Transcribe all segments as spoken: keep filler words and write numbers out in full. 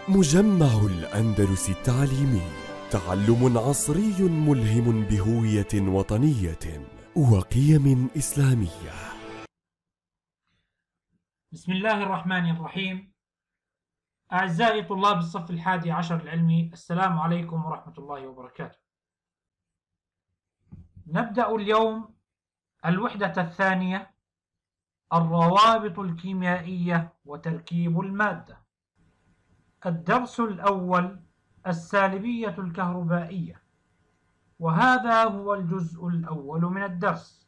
مجمع الأندلس التعليمي، تعلم عصري ملهم بهوية وطنية وقيم إسلامية. بسم الله الرحمن الرحيم. أعزائي طلاب الصف الحادي عشر العلمي، السلام عليكم ورحمة الله وبركاته. نبدأ اليوم الوحدة الثانية، الروابط الكيميائية وتركيب المادة. الدرس الأول، السالبية الكهربائية، وهذا هو الجزء الأول من الدرس.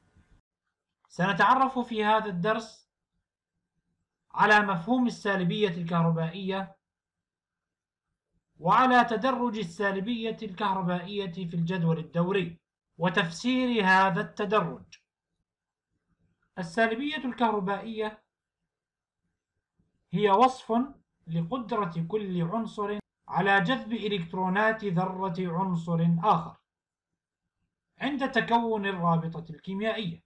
سنتعرف في هذا الدرس على مفهوم السالبية الكهربائية وعلى تدرج السالبية الكهربائية في الجدول الدوري وتفسير هذا التدرج. السالبية الكهربائية هي وصف لقدرة كل عنصر على جذب إلكترونات ذرة عنصر آخر عند تكون الرابطة الكيميائية،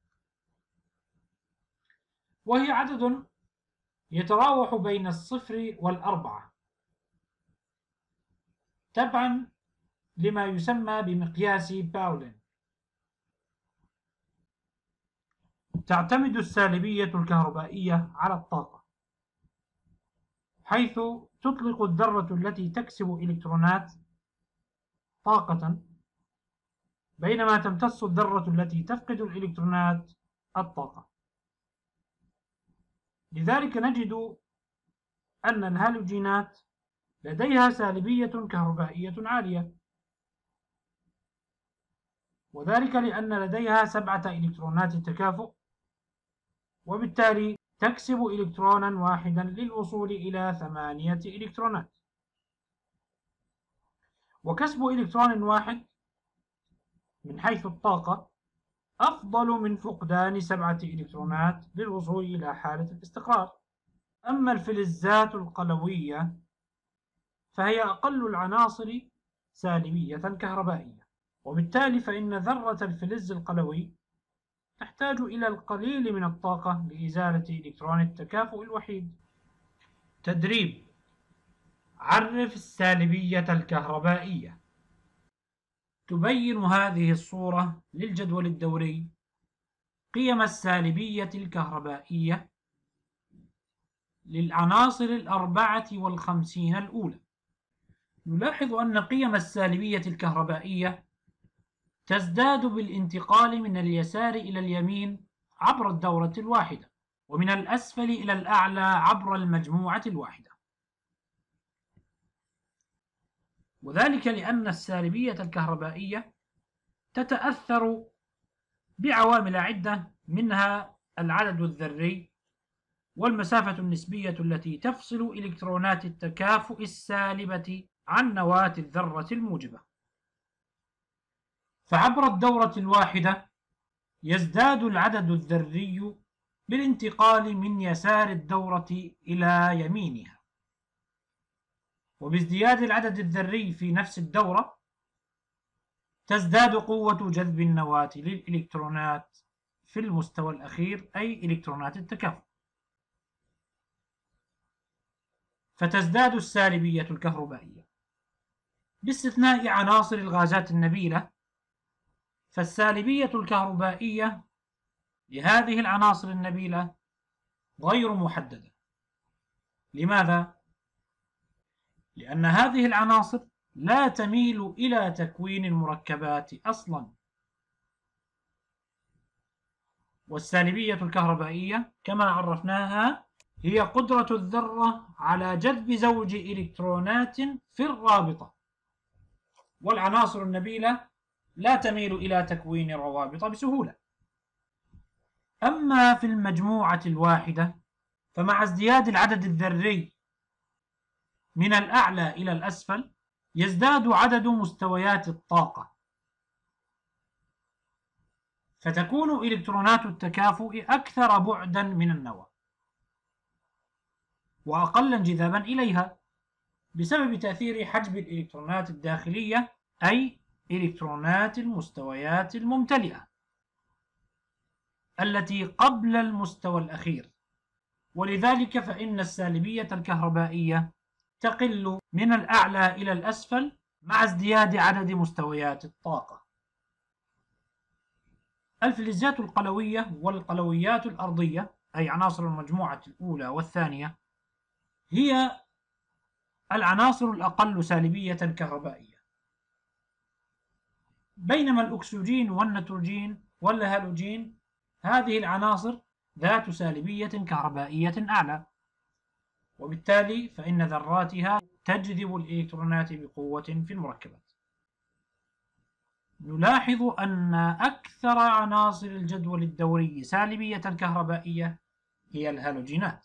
وهي عدد يتراوح بين الصفر والأربعة تبعا لما يسمى بمقياس باولين. تعتمد السالبية الكهربائية على الطاقة، حيث تطلق الذرة التي تكسب إلكترونات طاقة، بينما تمتص الذرة التي تفقد الإلكترونات الطاقة. لذلك نجد أن الهالوجينات لديها سالبية كهربائية عالية، وذلك لأن لديها سبعة إلكترونات تكافؤ، وبالتالي تكسب إلكترونا واحدا للوصول إلى ثمانية إلكترونات. وكسب إلكترون واحد من حيث الطاقة أفضل من فقدان سبعة إلكترونات للوصول إلى حالة الاستقرار. أما الفلزات القلوية فهي أقل العناصر سالبية كهربائية، وبالتالي فإن ذرة الفلز القلوي تحتاج إلى القليل من الطاقة لإزالة إلكترون التكافؤ الوحيد. تدريب: عرف السالبية الكهربائية. تبين هذه الصورة للجدول الدوري قيم السالبية الكهربائية للعناصر الأربعة والخمسين الأولى. نلاحظ أن قيم السالبية الكهربائية تزداد بالانتقال من اليسار إلى اليمين عبر الدورة الواحدة، ومن الأسفل إلى الأعلى عبر المجموعة الواحدة، وذلك لأن السالبية الكهربائية تتأثر بعوامل عدة، منها العدد الذري والمسافة النسبية التي تفصل إلكترونات التكافؤ السالبة عن نواة الذرة الموجبة. فعبر الدورة الواحدة يزداد العدد الذري بالانتقال من يسار الدورة إلى يمينها، وبازدياد العدد الذري في نفس الدورة تزداد قوة جذب النواة للإلكترونات في المستوى الأخير، أي إلكترونات التكافؤ، فتزداد السالبية الكهربائية. باستثناء عناصر الغازات النبيلة، فالسالبية الكهربائية لهذه العناصر النبيلة غير محددة. لماذا؟ لأن هذه العناصر لا تميل إلى تكوين المركبات أصلا، والسالبية الكهربائية كما عرفناها هي قدرة الذرة على جذب زوج إلكترونات في الرابطة، والعناصر النبيلة لا تميل إلى تكوين الروابط بسهولة. أما في المجموعة الواحدة فمع ازدياد العدد الذري من الأعلى إلى الأسفل يزداد عدد مستويات الطاقة، فتكون إلكترونات التكافؤ أكثر بعدا من النواة وأقل انجذابا إليها بسبب تأثير حجب الإلكترونات الداخلية، أي إلكترونات المستويات الممتلئة التي قبل المستوى الأخير. ولذلك فإن السالبية الكهربائية تقل من الأعلى إلى الأسفل مع ازدياد عدد مستويات الطاقة. الفلزات القلوية والقلويات الأرضية، أي عناصر المجموعة الأولى والثانية، هي العناصر الأقل سالبية كهربائية، بينما الأكسجين والنيتروجين والهالوجين هذه العناصر ذات سالبية كهربائية أعلى، وبالتالي فإن ذراتها تجذب الإلكترونات بقوة في المركبات. نلاحظ أن أكثر عناصر الجدول الدوري سالبية كهربائية هي الهالوجينات،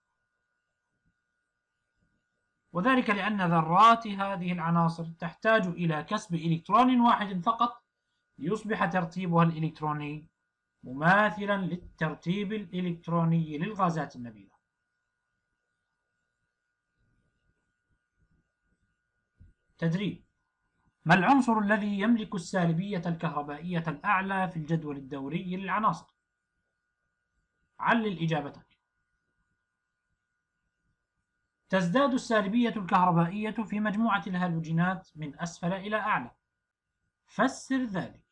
وذلك لأن ذرات هذه العناصر تحتاج إلى كسب إلكترون واحد فقط ليصبح ترتيبها الإلكتروني مماثلا للترتيب الإلكتروني للغازات النبيلة. تدريب: ما العنصر الذي يملك السالبية الكهربائية الأعلى في الجدول الدوري للعناصر؟ علل إجابتك. تزداد السالبية الكهربائية في مجموعة الهالوجينات من أسفل إلى أعلى. فسر ذلك.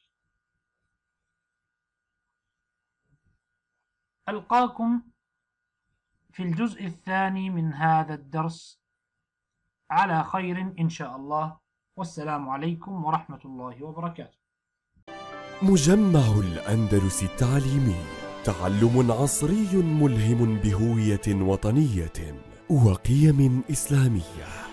ألقاكم في الجزء الثاني من هذا الدرس على خير إن شاء الله، والسلام عليكم ورحمة الله وبركاته. مجمع الأندلس التعليمي، تعلم عصري ملهم بهوية وطنية وقيم إسلامية.